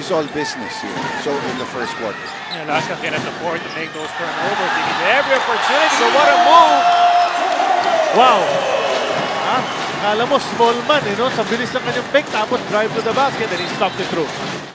is all business here. So in the first quarter. And Alaska can afford to make those turnovers. He needs every opportunity. So what a move! Wow! Alam mo, small man, no? Sa bilis ng kanyang pick, tapos drive to the basket, and he stopped it through.